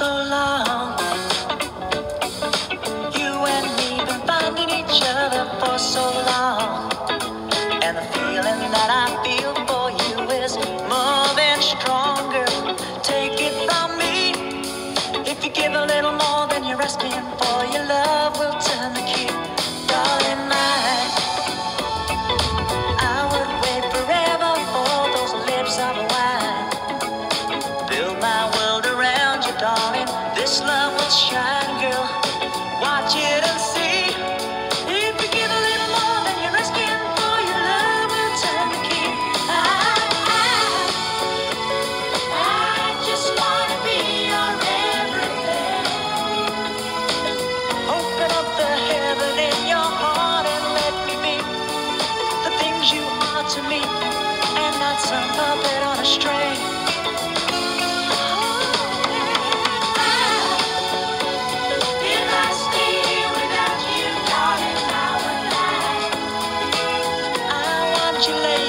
so long. You and me been finding each other for so long. And the feeling that I feel for you is more than stronger. Take it from me. If you give a little more than you're asking for, your love will turn the key. Darling, I would wait forever for those lips of wine. Build my world around you, darling. This love will shine, girl. Watch it and see. If you give a little more than you're asking for, your love will turn the key. I just wanna be your everything. Open up the heaven in your heart and let me be the things you are to me, and not some puppet on a string. If I stay here without you, darling, I would lie. I want you later.